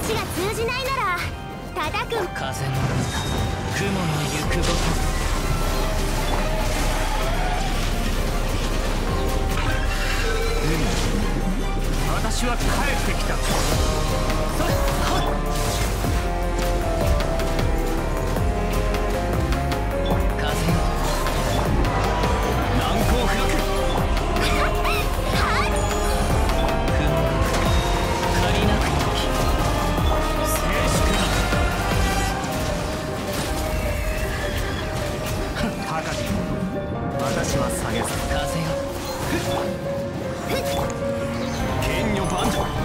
が通じないなら叩く。風の歌、雲の行くごと。私は帰ってきた。それはっ。風よ、難攻不落。私は下げず。風よ、剣女万丈。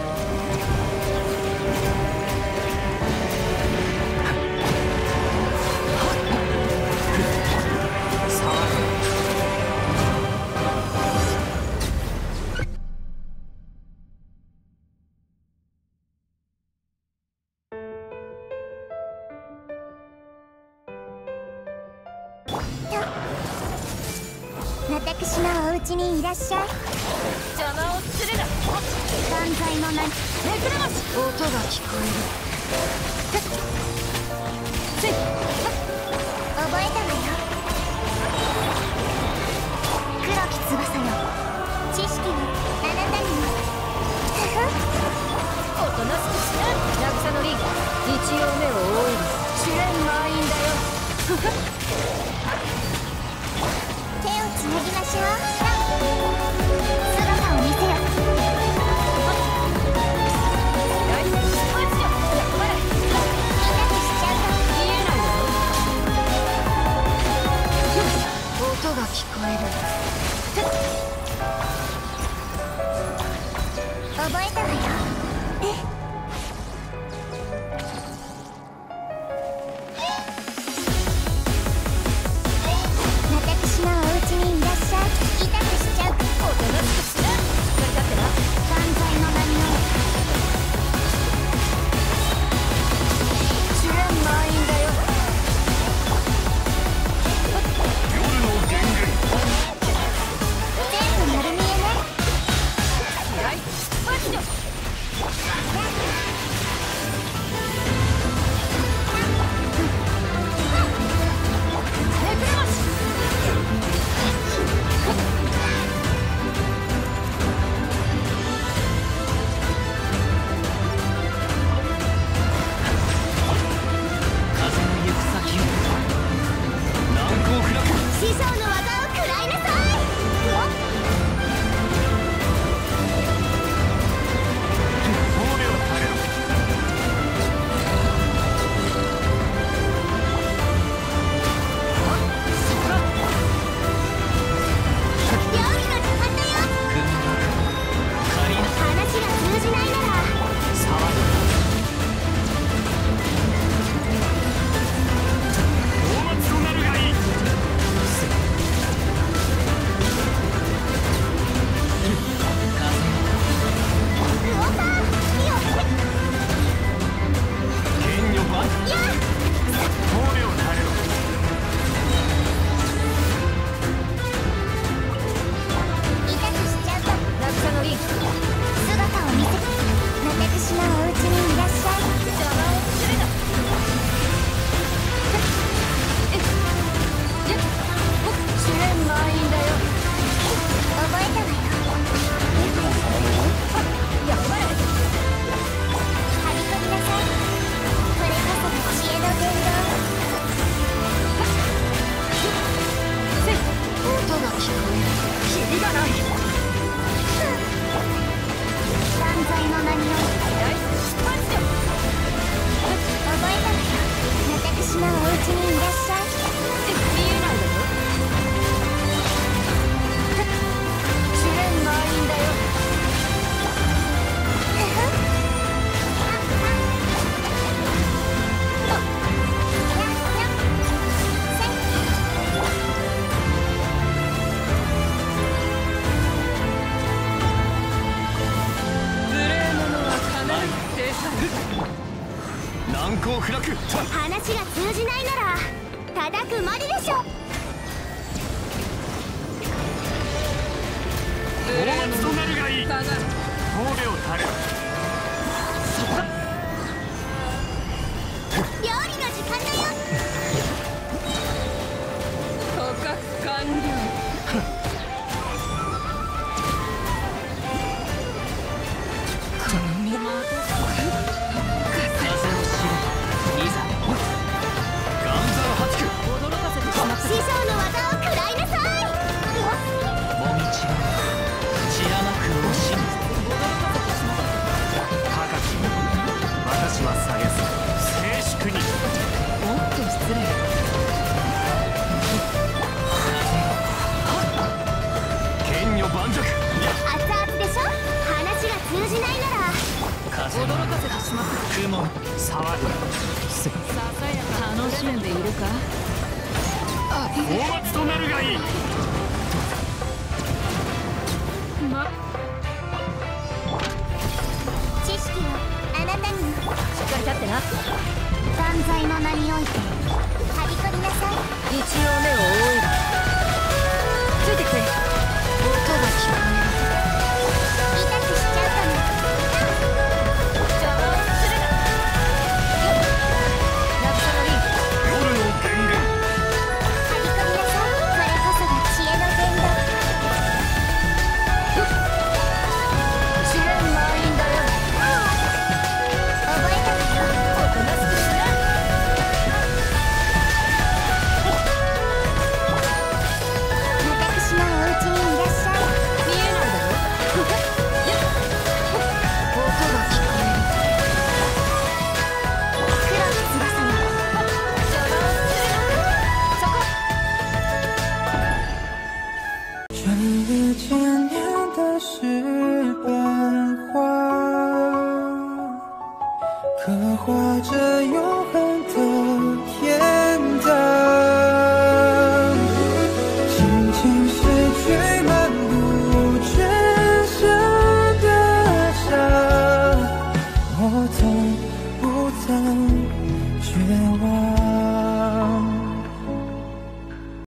私のお家にいらっしゃい。 邪魔をするな。 万歳の名にめくれます。 音が聞こえる。 せい、 覚えたわよ。黒き翼よ、知識はあなたにも。 おとなしくしな。渚のリーグ一応目を覆える。試練満員だよ。 手をつなぎましょう。姿を見せよ。 ナイスパンチよ。やっぱり痛くしちゃうと見えないの。 音が聞こえる。覚えたわよ。私のお家にいらっしゃい。痛くしちゃう。 おとなしくしな。しっかりだってな。 万歳の名にの試練満員だよ。 夜の源源。 全部丸見えね。 ナイスパンチよ。めくれます。風の行く先を難攻不落。 師匠の技を食らいなさい。 褒めを垂れろ。 そら料理が決まったよ。 仮な話が通じないなら騒ぐ。 大松となるがいい。 ウオパーよ剣女万丈。 や褒めを垂れろ。 痛くしちゃうと渚のリンク姿を見せて。私のお家にいらっしゃい。 邪魔をするな。試練満員だよ。 覚えたわよ。 やっぱり張り込みなさい。これこそが知恵の伝道。 せい、音が聞こえる。キリがない。 万歳の名にのナイスパンチよ。 覚えたわよ。私のお家にいらっしゃい。 見えないだろ。試練満員だよ。無礼者は必ず制される。 難攻不落。 話が通じないなら叩くまででしょ。 大松となるがいい。 かが褒めを垂れろ。 そこだ。 しまった雲騒ぐささやか楽しんでいるか大松となるがいい。 知識をあなたにも。 しっかり立ってな万歳の名においてはびこりなさい。 一応目を覆えばついてきて